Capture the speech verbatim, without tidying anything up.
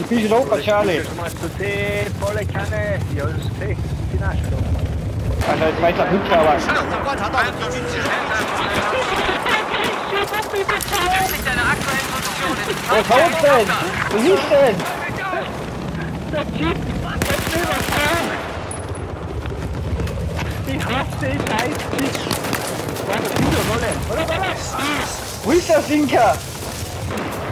Ich bin schon oben, Charlie. Du machst du C, volle Kanne. Ja, das ist C. Die Naschel. Also jetzt weiter Hübscher was. Was haut denn? Was ist denn? Der Jeep ist überfahren. Ich hasse den scheiß Jeep. War das wieder Wolle? Oder was? Wo ist der Sinker?